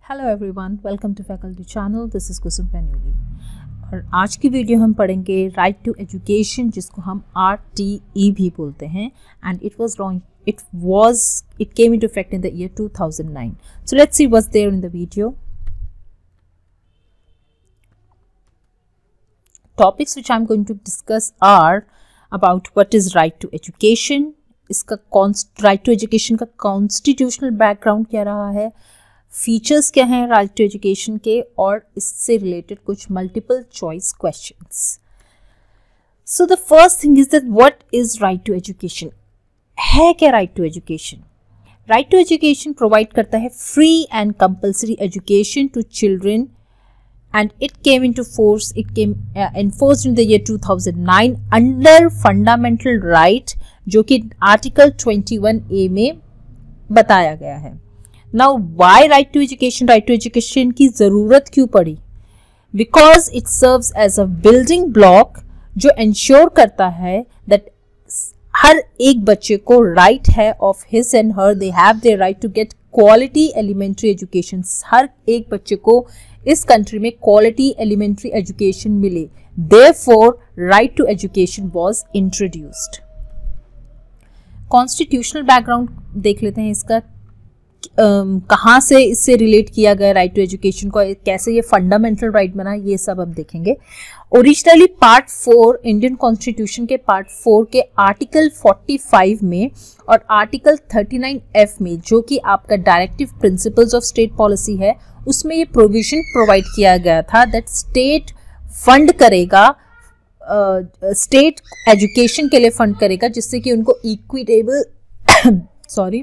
Hello everyone, welcome to faculty channel. This is Kusum Penuli और आज की वीडियो हम पढ़ेंगे राइट टू एजुकेशन, जिसको हम RTE भी बोलते हैं। And it came into effect in the year 2009. So let's see what's there in the video. Topics which I'm going to discuss are about what is right to education, इसका right to education का constitutional background क्या रहा है, features क्या हैं right to education के, और इससे रिलेटेड कुछ multiple choice questions. So the first thing is that what is right to education. है क्या right to education? Right to education provide करता है free and compulsory education to children and it came enforced in the year 2009 under fundamental right, जो कि article 21A में बताया गया है। Now why right to education? Right to education की ज़रूरत क्यों पड़ी? Because it serves as a building block जो ensure करता है that हर एक बच्चे को right है of his and her, they have their right to get quality elementary education। हर एक बच्चे को इस कंट्री में quality elementary education मिले। Therefore, right to education was introduced। Constitutional background देख लेते हैं इसका, कहाँ से इससे रिलेट किया गया राइट टू एजुकेशन को, कैसे ये फंडामेंटल राइट बना, ये सब हम देखेंगे। ओरिजिनली पार्ट 4 इंडियन कॉन्स्टिट्यूशन के पार्ट 4 के आर्टिकल 45 में और आर्टिकल 39F में, जो कि आपका directive principles of state policy है, उसमें ये प्रोविजन प्रोवाइड किया गया था दैट स्टेट फंड करेगा, स्टेट एजुकेशन के लिए फंड करेगा, जिससे कि उनको इक्विटेबल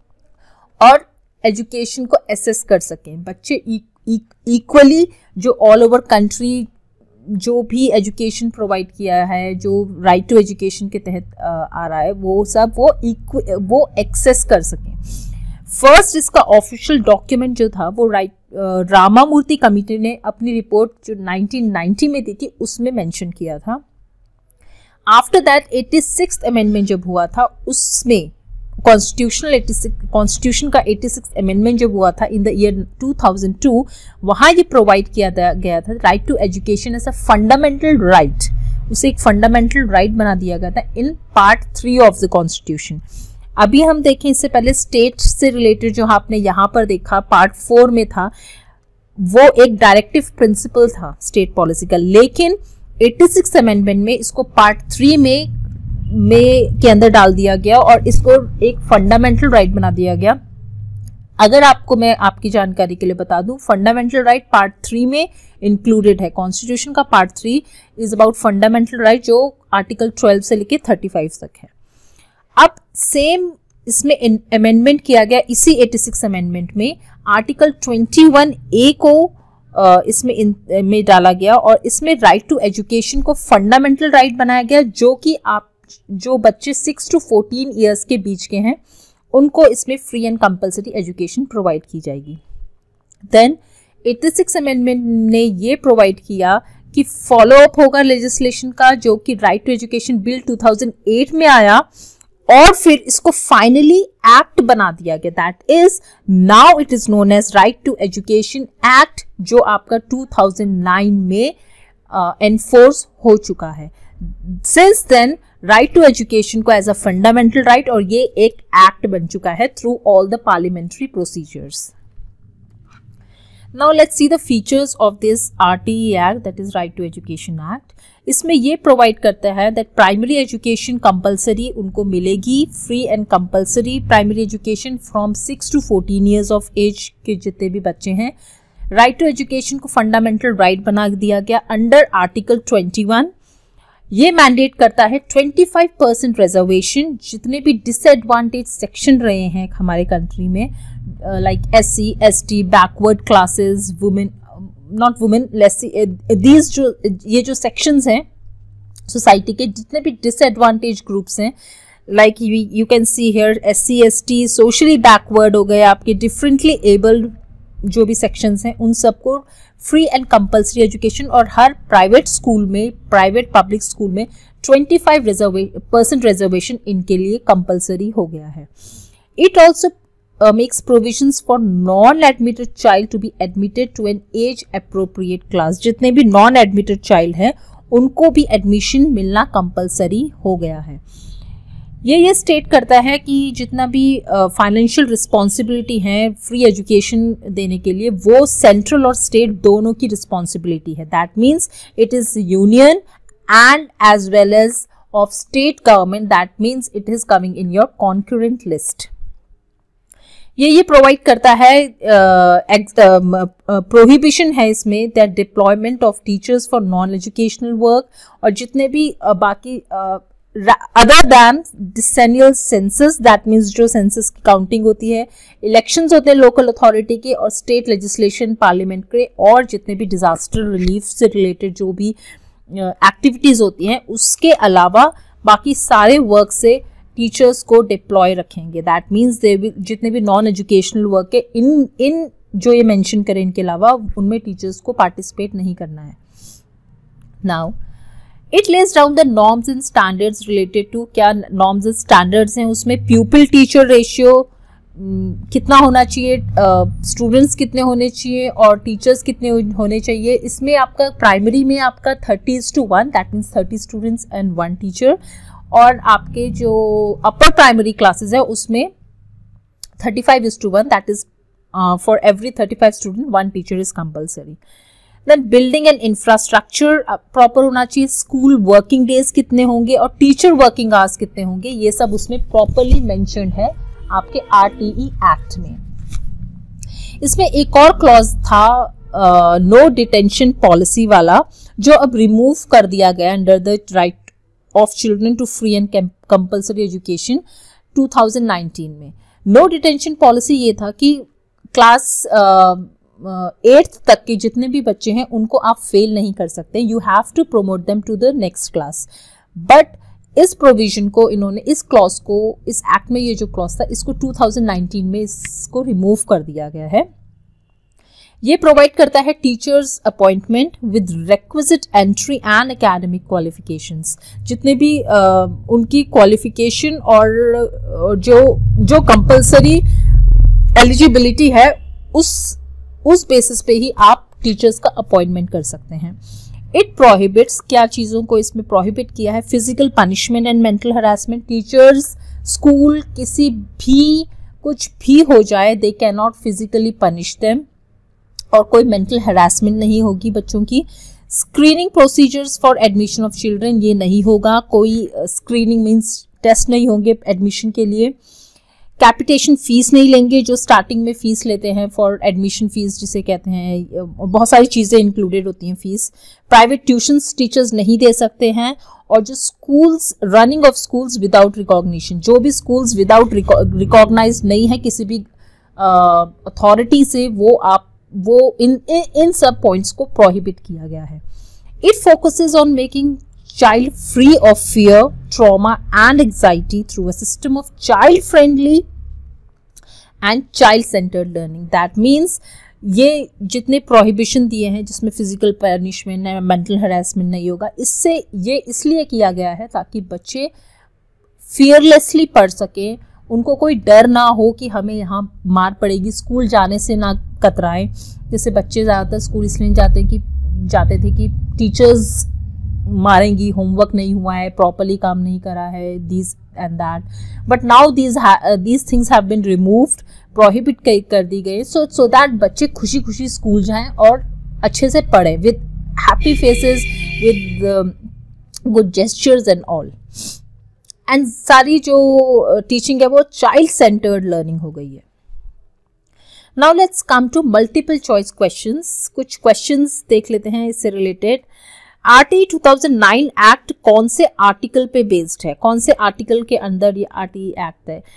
और एजुकेशन को एसेस कर सकें। बच्चे इक्वली जो ऑल ओवर कंट्री जो भी एजुकेशन प्रोवाइड किया है, जो राइट टू एजुकेशन के तहत आ रहा है, वो सब वो एक्सेस कर सकें। फर्स्ट इसका ऑफिशियल डॉक्यूमेंट जो था वो रामामूर्ति कमेटी ने अपनी रिपोर्ट जो 1990 में दी थी उसमें मेंशन किया था। आफ्टर दैट 86th अमेंडमेंट जब हुआ था, उसमें कॉन्स्टिट्यूशन का 86th अमेंडमेंट जब हुआ था इन द ईयर 2002, वहाँ ये प्रोवाइड किया गया था right to education as a fundamental right. उसे एक फंडामेंटल राइट बना दिया गया था in part 3 of the constitution. अभी हम देखें, इससे पहले स्टेट से रिलेटेड जो आपने यहाँ पर देखा पार्ट 4 में था, वो एक डायरेक्टिव प्रिंसिपल था स्टेट पॉलिसी का, लेकिन 86th अमेंडमेंट में इसको पार्ट 3 में के अंदर डाल दिया गया और इसको एक फंडामेंटल राइट बना दिया गया। अगर आपको मैं आपकी जानकारी के लिए बता दूं, फंडामेंटल राइट पार्ट 3 में इंक्लूडेड है। कॉन्स्टिट्यूशन का part 3 is about fundamental right, जो आर्टिकल 12 से लेके 35 तक है। अब सेम इसमें अमेंडमेंट किया गया इसी 86 अमेंडमेंट में, आर्टिकल 21A को इसमें डाला गया और इसमें राइट टू एजुकेशन को फंडामेंटल राइट बनाया गया, जो बच्चे 6 to 14 ईयर्स के बीच के हैं उनको इसमें free and compulsory education provide की जाएगी। देन 86 अमेंडमेंट ने ये प्रोवाइड किया कि फॉलो अप होगा लेजिस्लेशन का, जो कि राइट टू एजुकेशन बिल 2008 में आया और फिर इसको फाइनली एक्ट बना दिया गया। That is now it is known as right to education act, जो आपका 2009 में एनफोर्स हो चुका है। Since then right to education को एज अ फंडामेंटल राइट, और ये एक एक्ट बन चुका है through all the parliamentary procedures. Now let's see the features of this RTE act, that is right to education act. इसमें ये प्रोवाइड करता है दैट प्राइमरी एजुकेशन कंपल्सरी उनको मिलेगी, free and compulsory primary education from 6 to 14 years of age के जितने भी बच्चे हैं। राइट टू एजुकेशन को फंडामेंटल राइट बना दिया गया अंडर आर्टिकल 21। ये मैंडेट करता है 25% रिजर्वेशन, जितने भी डिसएडवांटेज सेक्शन रहे हैं हमारे कंट्री में, like SC, ST, backward classes, women, not women, these ये जो सेक्शंस हैं सोसाइटी के, जितने भी डिसएडवांटेज ग्रुप्स हैं, like you can see here SC, ST, socially backward हो गए, आपके डिफरेंटली एबल्ड जो भी सेक्शंस हैं, उन सबको फ्री एंड कंपल्सरी एजुकेशन, और हर प्राइवेट स्कूल में, प्राइवेट पब्लिक स्कूल में 25% रिजर्वेशन इनके लिए कंपल्सरी हो गया है। It also makes provisions for non-admitted child to be admitted to an age-appropriate class. जितने भी non-admitted child हैं उनको भी admission मिलना compulsory हो गया है. ये स्टेट करता है कि जितना भी फाइनेंशियल रिस्पॉन्सिबिलिटी है फ्री एजुकेशन देने के लिए वो सेंट्रल और स्टेट दोनों की रिस्पॉन्सिबिलिटी है. That means it is union and as well as of state government. That means it is coming in your concurrent list. ये प्रोवाइड करता है, प्रोहिबिशन है इसमें that deployment of teachers for non educational work और जितने भी बाकी other than decennial census. That means जो सेंसस की काउंटिंग होती है, इलेक्शंस होते हैं लोकल अथॉरिटी के और स्टेट लेजिस्लेशन पार्लियामेंट के, और जितने भी डिजास्टर रिलीफ से रिलेटेड जो भी एक्टिविटीज होती हैं उसके अलावा बाकी सारे वर्क से टीचर्स को डिप्लॉय रखेंगे. दैट मीन्स जितने भी नॉन एजुकेशनल वर्क है इन जो ये मेंशन करें इनके अलावा उनमें टीचर्स को पार्टिसिपेट नहीं करना है. Now it lays down the norms and standards related to, क्या नॉर्म्स एंड स्टैंडर्ड्स हैं उसमें, प्यूपिल टीचर रेशियो कितना होना चाहिए, स्टूडेंट्स कितने होने चाहिए और टीचर्स कितने होने चाहिए. इसमें आपका प्राइमरी में आपका 30:1, that means 30 students and 1 teacher, और आपके जो अपर प्राइमरी क्लासेस है उसमें 35:1, that is for every 35 student 1 teacher is compulsory. Then building and infrastructure proper होना चाहिए. स्कूल वर्किंग डेज कितने होंगे और टीचर वर्किंग आवर्स कितने होंगे, ये सब उसमें प्रॉपरली मेंशन्ड है आपके RTE एक्ट में. इसमें एक और क्लॉज था नो डिटेंशन पॉलिसी वाला, जो अब रिमूव कर दिया गया under the right of children to free and compulsory education 2019 में. नो डिटेंशन पॉलिसी ये था कि क्लास 8th तक के जितने भी बच्चे हैं उनको आप फेल नहीं कर सकते. You have to promote them to the next class. But इस प्रोविजन को इन्होंने, इस क्लॉज को, इस एक्ट में ये जो क्लॉज था इसको 2019 में इसको रिमूव कर दिया गया है. ये प्रोवाइड करता है teachers appointment with requisite entry and academic qualifications. जितने भी उनकी क्वालिफिकेशन और जो कंपल्सरी एलिजिबिलिटी है उस बेसिस पे ही आप टीचर्स का अपॉइंटमेंट कर सकते हैं. इट प्रोहिबिट्स, क्या चीज़ों को इसमें प्रोहिबिट किया है, physical punishment and mental harassment. Teachers school किसी भी कुछ भी हो जाए they can not physically punish them, और कोई मेंटल हरासमेंट नहीं होगी बच्चों की. Screening procedures for admission of children, ये नहीं होगा. कोई स्क्रीनिंग मीन्स टेस्ट नहीं होंगे एडमिशन के लिए. कैपिटेशन फीस नहीं लेंगे जो स्टार्टिंग में फीस लेते हैं फॉर एडमिशन फीस जिसे कहते हैं, बहुत सारी चीज़ें इंक्लूडेड होती हैं फीस. प्राइवेट ट्यूशंस टीचर्स नहीं दे सकते हैं. और जो schools, running of schools without recognition, जो भी स्कूल्स विदाउट रिकॉग्नाइज नहीं है किसी भी अथॉरिटी से, वो इन सब पॉइंट्स को प्रोहिबिट किया गया है. It focuses on making child free of fear, trauma and anxiety through a system of child friendly and child centered learning. That means ये जितने prohibition दिए हैं जिसमें physical punishment है, mental harassment नहीं होगा, इससे ये इसलिए किया गया है ताकि बच्चे fearlessly पढ़ सकें, उनको कोई डर ना हो कि हमें यहाँ मार पड़ेगी, स्कूल जाने से ना कतराएं. जैसे बच्चे ज़्यादातर स्कूल इसलिए जाते थे कि टीचर्स मारेंगी, होमवर्क नहीं हुआ है, प्रॉपरली काम नहीं करा है, this and that. But now these things have been removed, prohibit कर दी गई, सो दैट बच्चे खुशी खुशी स्कूल जाएं और अच्छे से पढ़े with happy faces, with good gestures and all. And सारी जो टीचिंग है वो चाइल्ड सेंटर्ड लर्निंग हो गई है. Now let's come to multiple choice questions. कुछ क्वेश्चंस देख लेते हैं इससे रिलेटेड. RTE 2009 एक्ट कौन से आर्टिकल पे बेस्ड है, कौन से आर्टिकल के अंदर ये RTE एक्ट है?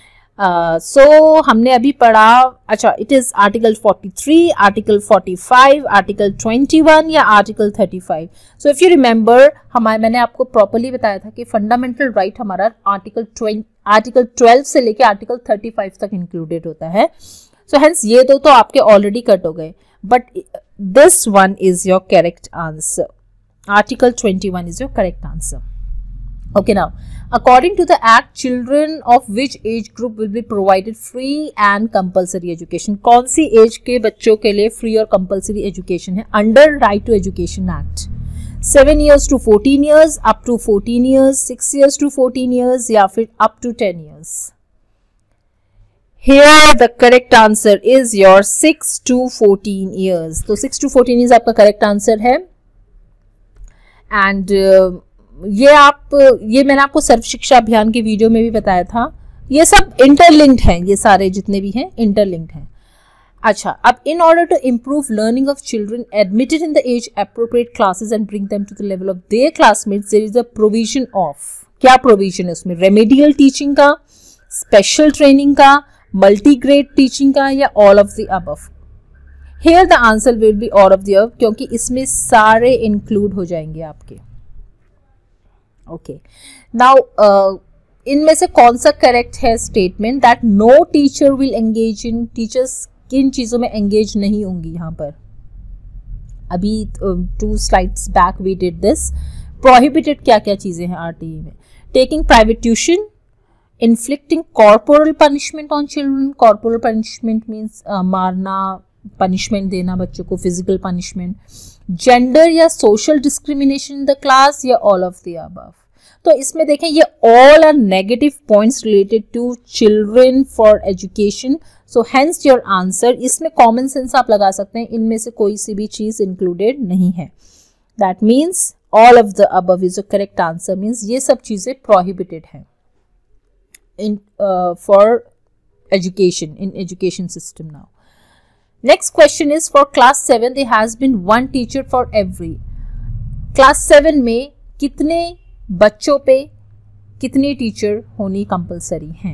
सो हमने अभी पढ़ा, अच्छा, it is article 43, article 45, article 21 या article 35. So if you remember, मैंने आपको प्रॉपरली बताया था कि फंडामेंटल राइट हमारा आर्टिकल 12 से लेके आर्टिकल 35 तक इंक्लूडेड होता है. सो हेंस ये दो तो आपके ऑलरेडी कट हो गए, but this one is your correct answer. Article 21 is your correct answer. Okay, now According to the act, children of which age group will be provided free and compulsory education? कौन सी as के बच्चों के लिए free और compulsory education है under right to education act? 7 years to 14 years, up to 14 years, 6 years to 14 years या फिर up to 10 years? Here the correct answer is your 6 to 14 years. तो 6 to 14 years आपका correct answer है. And ये मैंने आपको सर्व शिक्षा अभियान के वीडियो में भी बताया था. ये सब इंटरलिंक्ड हैं, ये सारे जितने भी हैं इंटरलिंक्ड हैं. अच्छा, अब in order to improve learning of children admitted in the age appropriate classes and bring them to the level of their classmates, there is a provision of. क्या प्रोविजन है उसमें? रेमेडियल टीचिंग का, special training का, multi grade teaching का, या all of the above? Here the answer will be all of the above, क्योंकि इसमें सारे इंक्लूड हो जाएंगे आपके. ओके, नाउ इनमें से कौन सा करेक्ट है statement? That no teacher will engage in, teachers किन चीजों में एंगेज नहीं होंगी यहाँ पर? अभी 2 slides back we did this. Prohibited क्या क्या चीजें हैं आरटीई में? Taking private tuition, inflicting corporal punishment on children. Corporal punishment means मारना, पनिशमेंट देना बच्चों को, फिजिकल पनिशमेंट. जेंडर या social discrimination in the class, या ऑल ऑफ द अबव? तो इसमें देखें ये all are negative points related to children for education. So hence your answer, इसमें कॉमन सेंस आप लगा सकते हैं, इनमें से कोई सी भी चीज इंक्लूडेड नहीं है. That means all of the above is the correct answer. Means ये सब चीजें प्रोहिबिटेड हैं in for education, in education system. Now next question is for class 7 there has been one teacher for every. class 7 में कितने बच्चों पे कितनी teacher होनी कंपलसरी हैं?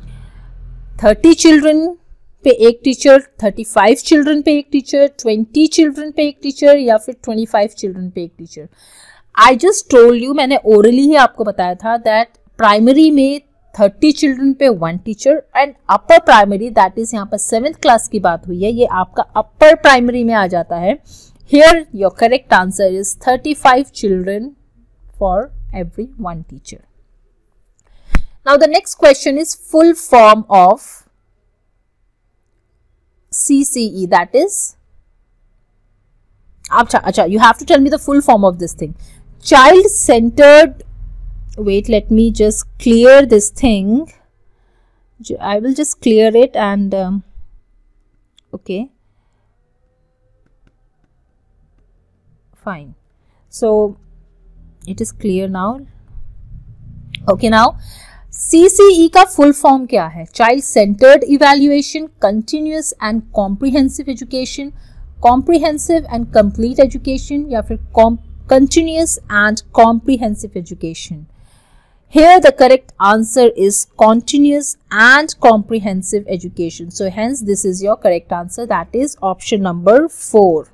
30 चिल्ड्रन पे एक टीचर, 35 चिल्ड्रन पे एक टीचर, 20 चिल्ड्रन पे एक टीचर, या फिर 25 चिल्ड्रन पे एक टीचर? आई जस्ट टोल्ड यू, मैंने ओरली ही आपको बताया था दैट प्राइमरी में 30 चिल्ड्रन पे 1 teacher and upper primary, that is यहाँ पर 7th क्लास की बात हुई है, ये आपका अपर प्राइमरी में आ जाता है. Here your correct answer is 35 children for every 1 teacher. Now the next question is full form of CCE, that is, acha, you have to tell me the full form of this thing. Child centered, wait, let me just clear this thing. I will just clear it and okay, fine. So it is clear now. Okay, now CCE का full form क्या है? Child centred evaluation, continuous and comprehensive education, comprehensive and complete education, या फिर continuous and comprehensive education? Here the correct answer is continuous and comprehensive education. So hence this is your correct answer, that is option number 4.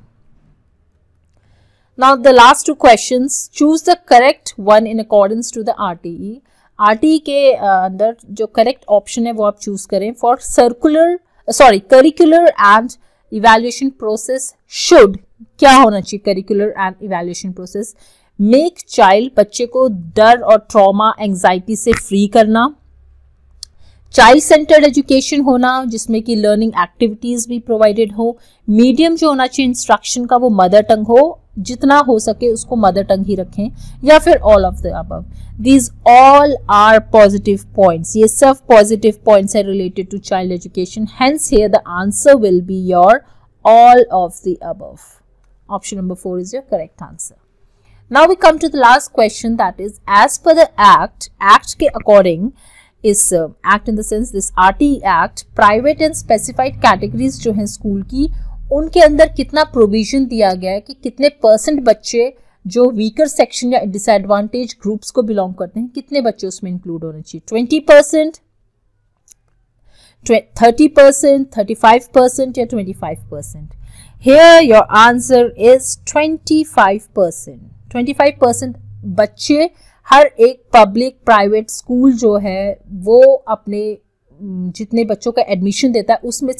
Now the last 2 questions, choose the correct one in accordance to the RTE. RTE के अंदर जो correct option है वो आप choose करें. For curricular and evaluation process should, क्या होना चाहिए? curricular and evaluation process make child, बच्चे को डर और ट्रॉमा एंजाइटी से फ्री करना. चाइल्ड सेंटर्ड एजुकेशन होना जिसमें कि लर्निंग एक्टिविटीज भी प्रोवाइडेड हो. मीडियम जो होना चाहिए इंस्ट्रक्शन का वो मदर टंग हो, जितना हो सके उसको मदर टंग ही रखें, या फिर all of the above. These all are positive points, ये सब पॉजिटिव पॉइंट्स है related to child education. Hence here the answer will be your all of the above. Option number 4 is your correct answer. Now we come to the last question, that is, as per the act के according is act in the sense this RTE act, private and specified categories जो हैं school की, उनके अंदर कितना provision दिया गया है कि कितने % बच्चे जो वीकर सेक्शन या डिसएडवांटेज ग्रुप्स को बिलोंग करते हैं, कितने बच्चे उसमें इंक्लूड होने चाहिए? 20%, 30%, 35% या 25%? Here your answer is 25%. 25% बच्चे हर एक पब्लिक प्राइवेट स्कूल जो है वो अपने जितने बच्चों का एडमिशन देता है उसमें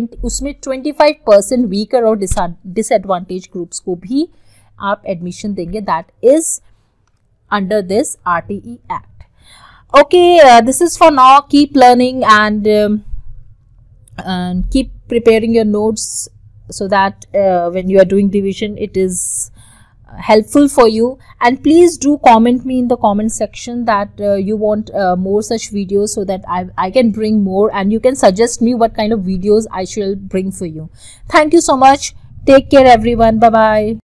25% वीकर और डिसएडवांटेज ग्रुप्स को भी आप एडमिशन देंगे. That is under this RTE act. Okay, this is for now. Keep learning and keep preparing your notes so that when you are doing division, it is helpful for you. And please do comment me in the comment section that you want more such videos, so that I can bring more, and you can suggest me what kind of videos I shall bring for you. Thank you so much. Take care everyone. Bye bye.